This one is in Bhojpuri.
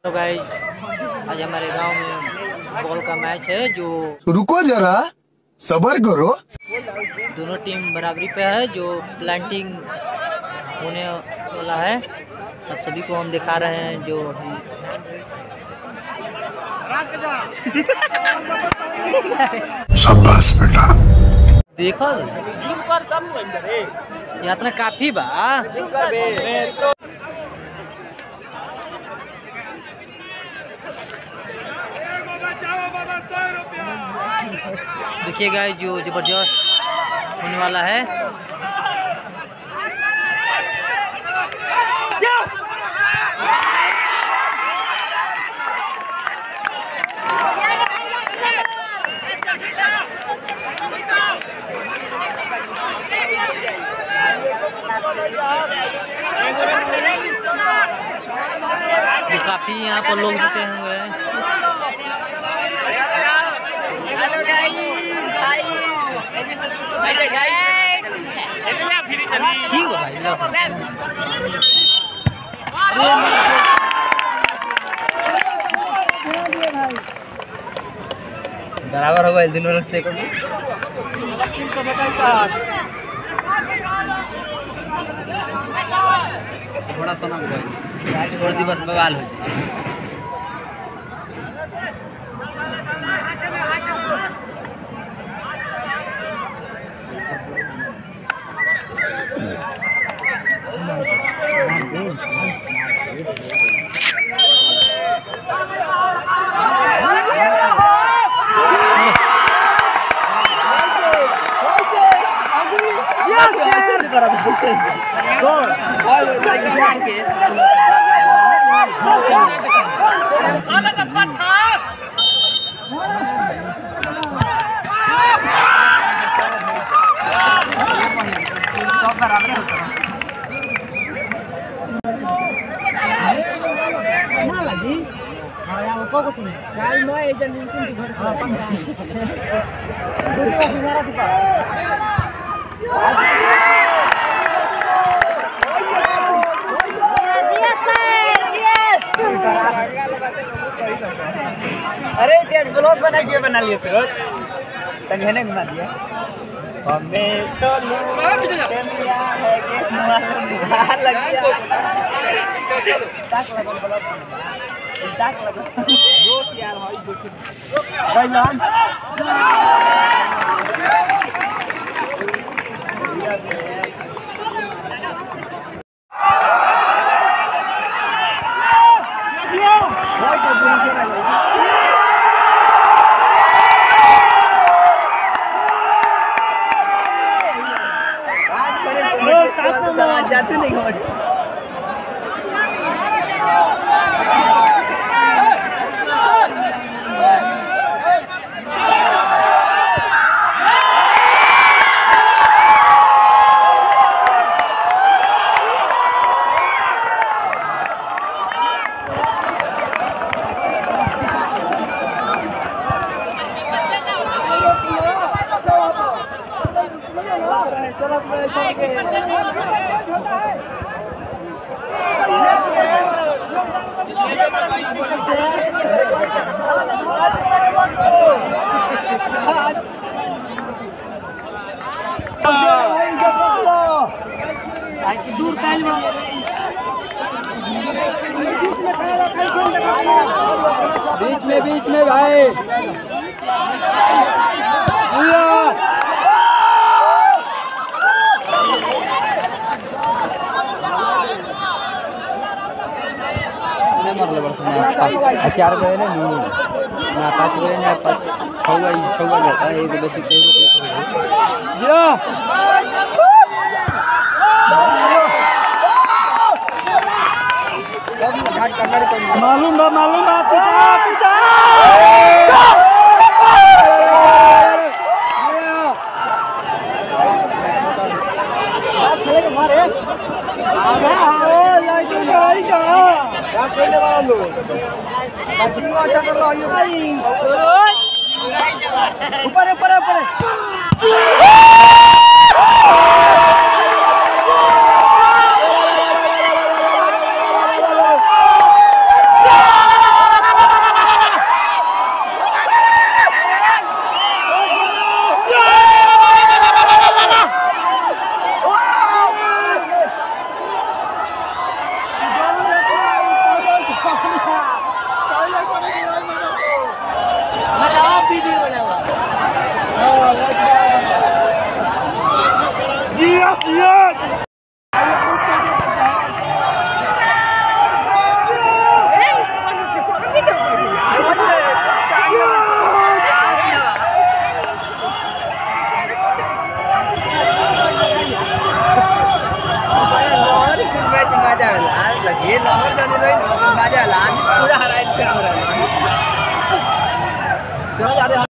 तो गाइस आज हमारे गांव में बॉल का मैच है। जो रुको जरा सब्र करो। दोनों टीम बराबरी पे है। जो प्लांटिंग होने वाला है अब सभी को हम दिखा रहे हैं। जो शाबाश बेटा। देखो यात्रा काफी बा। देखिए गाइस जो जबरदस्त होने वाला है। जो काफी यहाँ पर लोग जुटे हुए हैं। बराबर होगा दोनों से थोड़ा सोना छोड़ दी बस बवाल हो जाए। अरे तेज ब्लॉग बना लिए फिरोज तंगे ने बना दिया हमें तो दुनिया है कि लग गया टाक लगा ब्लॉग टाक लगा दोस्त यार भाई भाई नाम जाते नहीं बीच में भाई चार गए ना ना 5 गए ना 5 छवा जाता है। एक बच्चे कई मालूम ऊपर लाल लगे लाहौर जाने रही ना बाजा लाल पूरा हराए कर रहा है चलो जा रहे